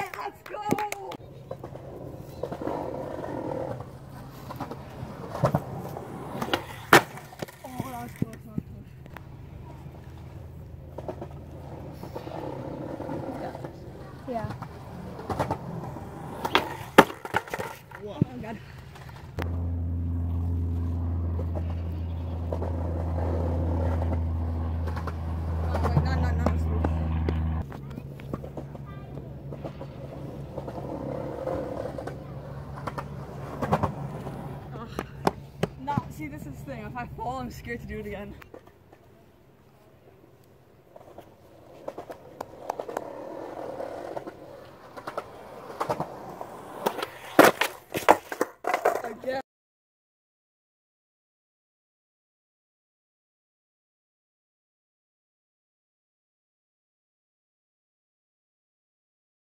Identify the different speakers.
Speaker 1: it, let's go! Oh, that was close, that was close. Yeah.
Speaker 2: What?
Speaker 1: Oh, God. See, this is the thing. If I fall, I'm scared to do it again.